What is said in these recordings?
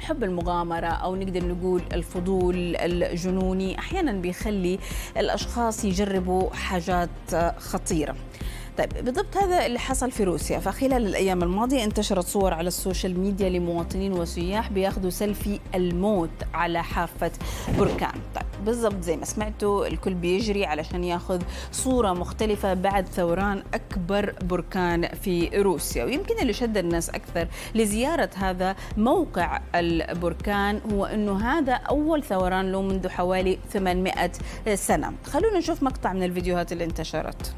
حب المغامرة أو نقدر نقول الفضول الجنوني أحيانا بيخلي الأشخاص يجربوا حاجات خطيرة. طيب بالضبط هذا اللي حصل في روسيا. فخلال الأيام الماضية انتشرت صور على السوشيال ميديا لمواطنين وسياح بياخذوا سيلفي الموت على حافة بركان. طيب بالضبط زي ما سمعتوا الكل بيجري علشان ياخذ صورة مختلفة بعد ثوران أكبر بركان في روسيا. ويمكن اللي شد الناس أكثر لزيارة هذا موقع البركان هو أنه هذا أول ثوران له منذ حوالي 800 سنة. خلونا نشوف مقطع من الفيديوهات اللي انتشرت.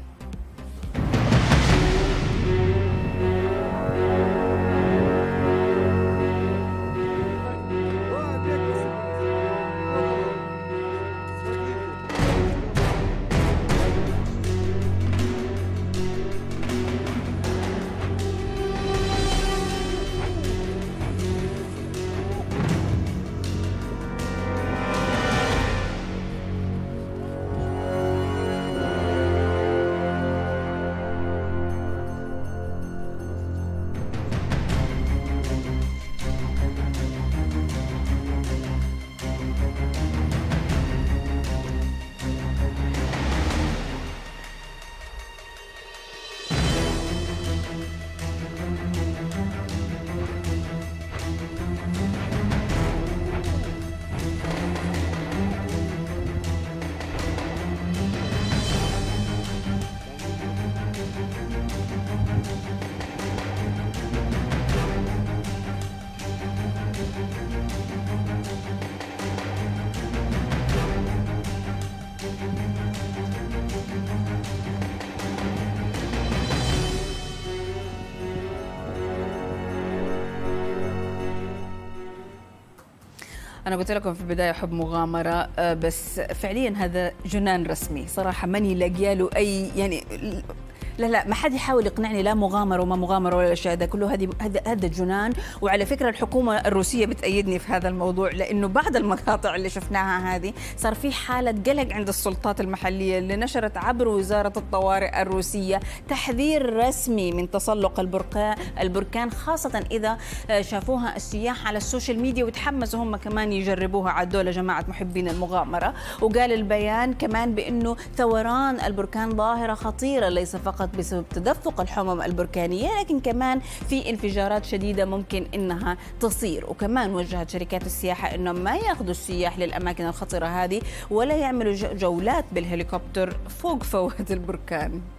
أنا قلت لكم في البداية حب مغامرة، بس فعليا هذا جنان رسمي صراحة. ماني لاقيه له أي يعني لا ما حد يحاول يقنعني لا مغامرة وما مغامرة ولا الأشياء ده كله. هذا جنان. وعلى فكرة الحكومة الروسية بتأيدني في هذا الموضوع، لأنه بعد المقاطع اللي شفناها هذه صار في حالة قلق عند السلطات المحلية اللي نشرت عبر وزارة الطوارئ الروسية تحذير رسمي من تسلق البركان، خاصة إذا شافوها السياح على السوشيال ميديا وتحمسوا هم كمان يجربوها. عدوا جماعة محبين المغامرة. وقال البيان كمان بأنه ثوران البركان ظاهرة خطيرة ليس فقط بسبب تدفق الحمم البركانية، لكن كمان في انفجارات شديدة ممكن إنها تصير. وكمان وجهت شركات السياحة إنهم ما ياخذوا السياح للأماكن الخطرة هذه ولا يعملوا جولات بالهليكوبتر فوق فوهة البركان.